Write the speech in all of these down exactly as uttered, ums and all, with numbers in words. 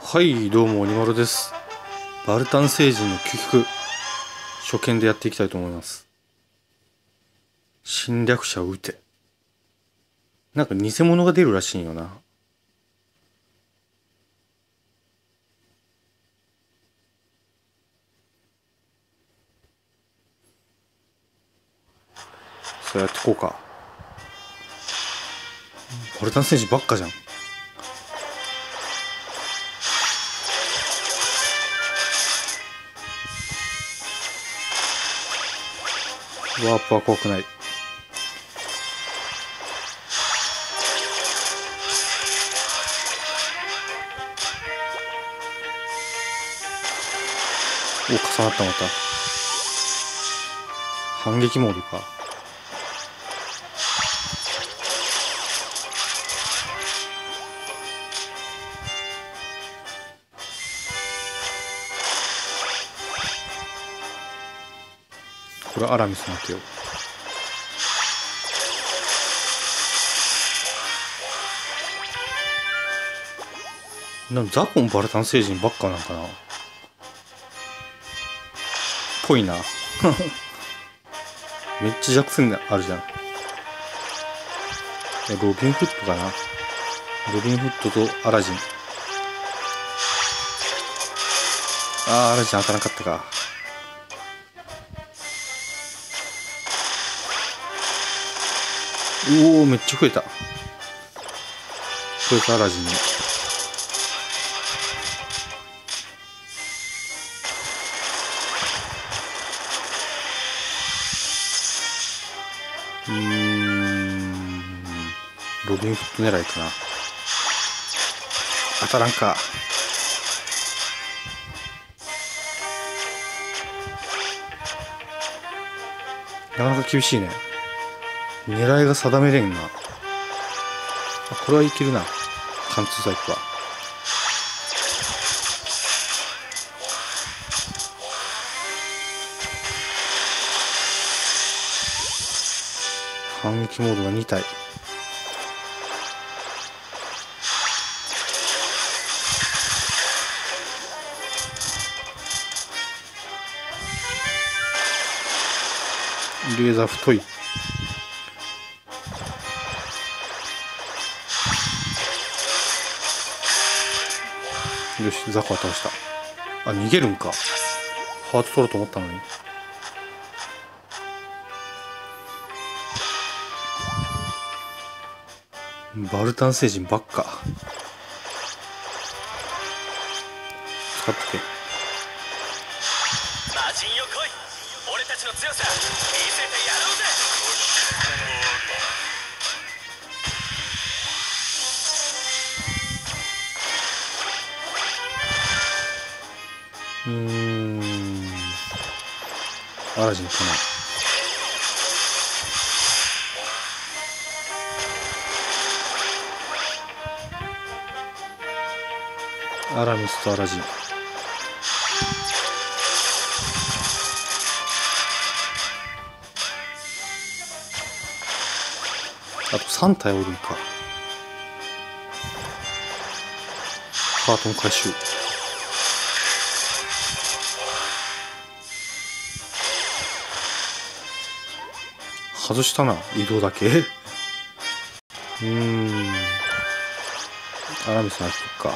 はい、どうも、鬼丸です。バルタン星人の究極、初見でやっていきたいと思います。侵略者を撃て。なんか偽物が出るらしいんよな。そうやってこうか。バルタン星人ばっかじゃん。ワープは怖くない。お、重なったまた。反撃モードか。これアラミスの手よ。なんザコンバルタン星人ばっかなんかな。ぽいな。めっちゃ弱点あるじゃん。ロビンフットかな。ロビンフットとアラジン。あー、アラジン当たらなかったか。うおー、めっちゃ増えた。こいつアラジンね。うーん、ロビンフット狙いかな。当たらんか。なかなか厳しいね。狙いが定めれんな。あ、これはいけるな。貫通タイプは。反撃モードがに体。レーザー太い。よし、ザコは倒した。あ、逃げるんか。ハート取ろうと思ったのに。バルタン星人ばっか。使っとけ。 魔人よ来い。俺たちの強さ見せてやろうぜ。 うーん、アラジンかな。アラミスとアラジン。あとさん体おるんか。ハートの回収。外したな、移動だけ。うーん、アラミスの人か。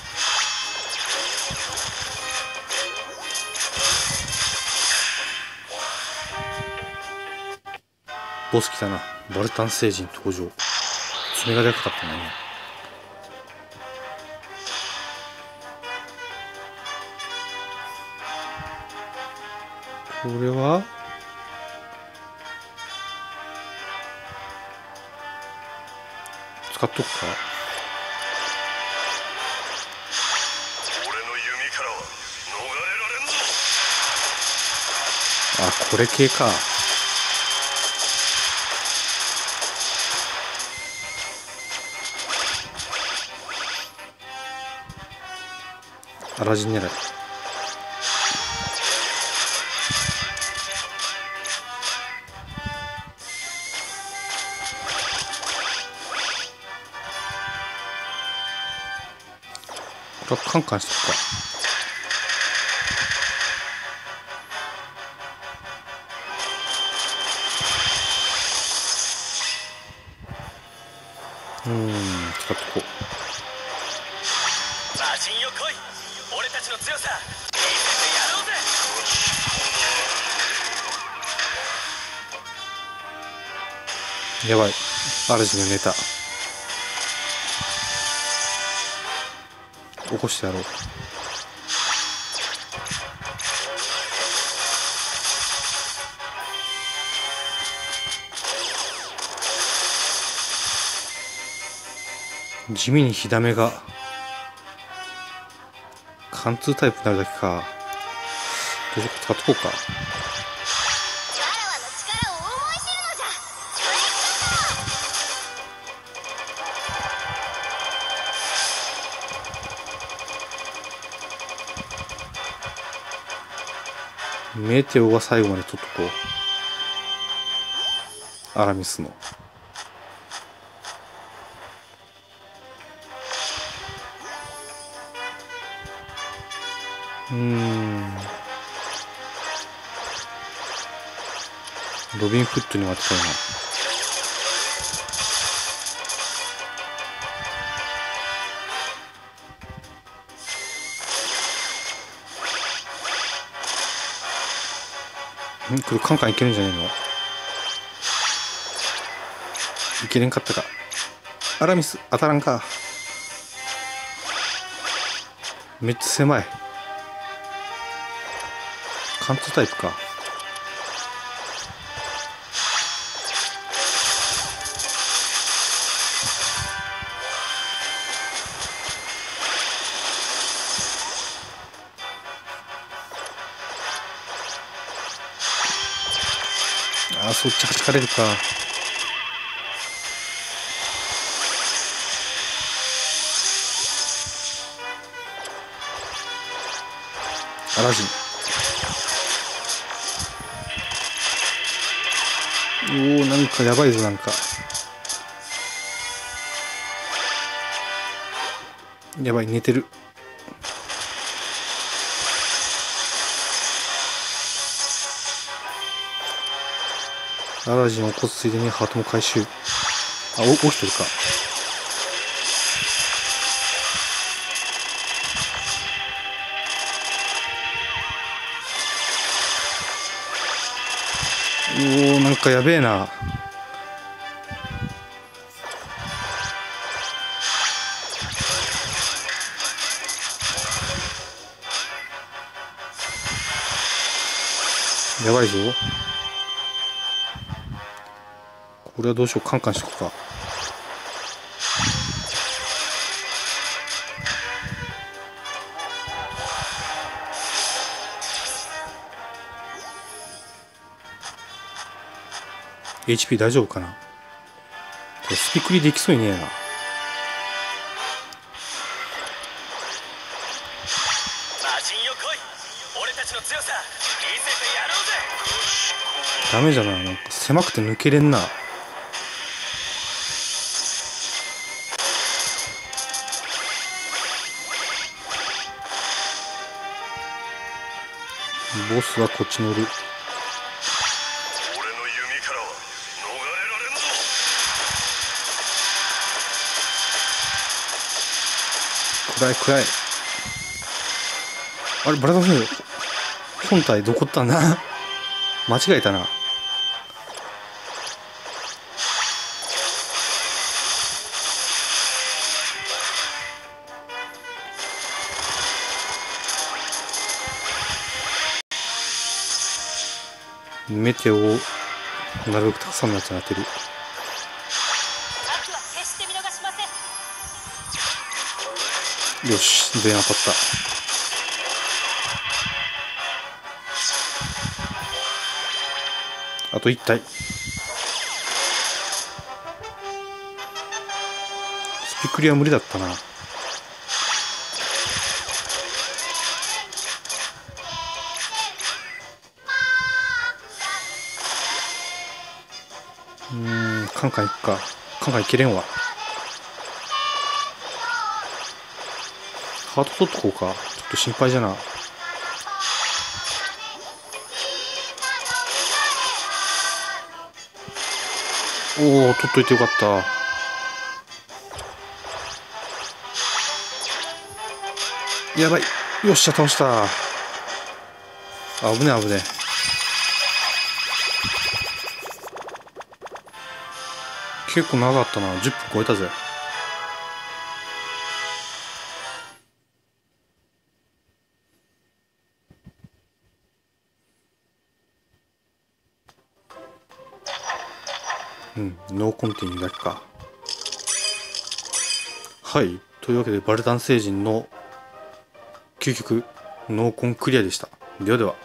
ボス来たな。バルタン星人登場。爪がでかかったね。これは使っとくか。 俺の弓からは逃れられんぞ。 あ、これ系か。アラジン狙い。 これはカンカンしとくか。うーん、使っとこう。 魔人よ来い、俺たちの強さ見せてやろうぜ。 やばい、主が寝た。起こしてやろう。地味に火ダメが貫通タイプになるだけか。どうしようか、使っとこうか。 わらわの力を思い知るのじゃ。 メテオが最後まで取っとこう。アラミスの。うーん。ロビンフットに当てたいな。んこれカンカンいけるんじゃねえの。いけれんかったか。アラミス当たらんか。めっちゃ狭い。貫通タイプか。ああ、そっちはじかれるか。アラジン。おお、なんかやばいぞ。なんかやばい、寝てる。アラジンを起こすついでにハートも回収。あ、お起きてるか。おお、なんかやべえな。やばいぞ。これはどうしよう。カンカンしとくか。エイチピー 大丈夫かな。これスピクリできそうにねえな。 魔人よ来い、俺たちの強さ見せてやろうぜ。 ダメじゃな。なんか狭くて抜けれんな。ボスはこっちにおる。 俺の弓からは逃れられんぞ。 暗い暗い。あれ、バラダフ本体どこったんだ。間違えたな。メテオをなるべくたくさんのやつに当てる。 悪は決して見逃しません。 よし、全員当たった。あといち体。スピクリは無理だったな。うーん、カンカンいくか。カンカンいけれんわ。 ハート取っとこうか。ちょっと心配じゃな。おお、取っといてよかった。やばい。よっしゃ、倒した。あ、危ね危ね。結構長かったな。じゅっぷん超えたぜ。うん、ノーコンティニューだけか。はい。というわけで、バルタン星人の究極ノーコンクリアでした。ではでは。